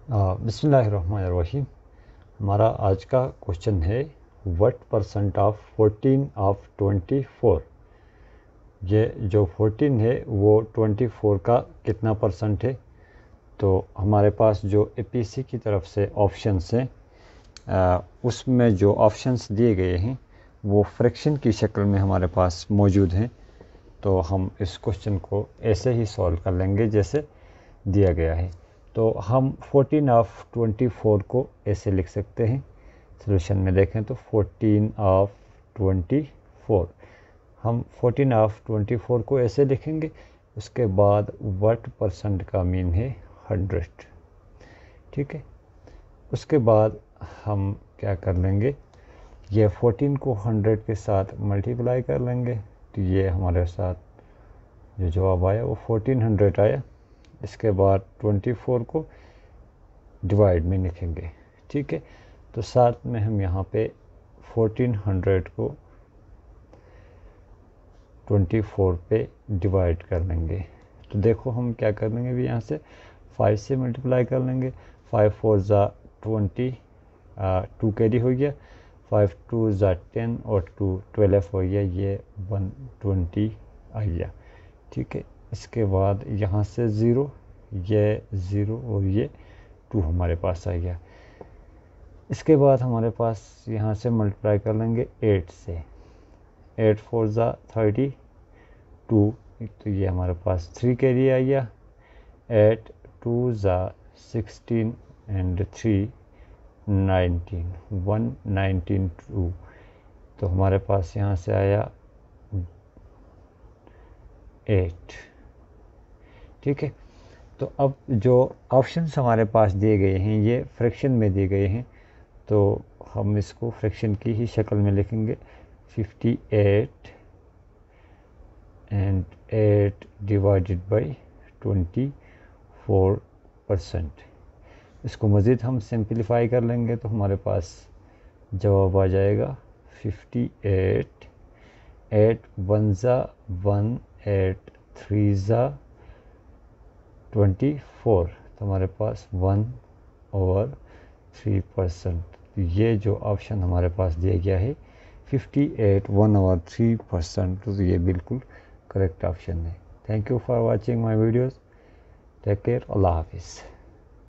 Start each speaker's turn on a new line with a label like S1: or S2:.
S1: बिस्मिल्लाहिर्रहमानिर्रहीम। हमारा आज का क्वेश्चन है व्हाट परसेंट ऑफ 14 ऑफ 24। ये जो 14 है वो 24 का कितना परसेंट है। तो हमारे पास जो एपीसी की तरफ से ऑप्शंस हैं उसमें जो ऑप्शंस दिए गए हैं वो फ्रैक्शन की शक्ल में हमारे पास मौजूद हैं। तो हम इस क्वेश्चन को ऐसे ही सॉल्व कर लेंगे जैसे दिया गया है। तो हम 14 ऑफ 24 को ऐसे लिख सकते हैं। सॉल्यूशन में देखें तो 14 ऑफ 24, हम 14 ऑफ 24 को ऐसे लिखेंगे। उसके बाद व्हाट परसेंट का मीन है 100। ठीक है, उसके बाद हम क्या कर लेंगे, ये 14 को 100 के साथ मल्टीप्लाई कर लेंगे। तो ये हमारे साथ जो जवाब आया वो 1400 आया। इसके बाद 24 को डिवाइड में लिखेंगे। ठीक है, तो साथ में हम यहाँ पे 1400 को 24 पे डिवाइड कर लेंगे। तो देखो हम क्या कर लेंगे, भी यहाँ से 5 से मल्टीप्लाई कर लेंगे। 5 4 ज़ा 20, 2 कैरी हो गया। 5 2 ज़ा 10 और 2 12 हो गया, ये 120 आ गया। ठीक है, इसके बाद यहाँ से 0, ये 0 और ये 2 हमारे पास आ गया। इसके बाद हमारे पास यहाँ से मल्टीप्लाई कर लेंगे 8 से। 8 4 ज़ा 32, तो ये हमारे पास 3 कैरी आ गया। 8 2 ज़ा 16 एंड 3 19, 119 2, तो हमारे पास यहाँ से आया 8। ठीक है, तो अब जो ऑप्शंस हमारे पास दिए गए हैं ये फ्रैक्शन में दिए गए हैं। तो हम इसको फ्रैक्शन की ही शक्ल में लिखेंगे। 58 एंड 8 डिवाइडेड बाई 24%। इसको मज़ीद हम सिंपलीफाई कर लेंगे तो हमारे पास जवाब आ जाएगा 58। 8 1 ज़ा 1, 8 3 ज़ा 24, तो हमारे पास 1/3%। ये जो ऑप्शन हमारे पास दिया गया है 58 1/3%, तो ये बिल्कुल करेक्ट ऑप्शन है। Thank you for watching my videos. Take care, अल्लाह हाफिज़।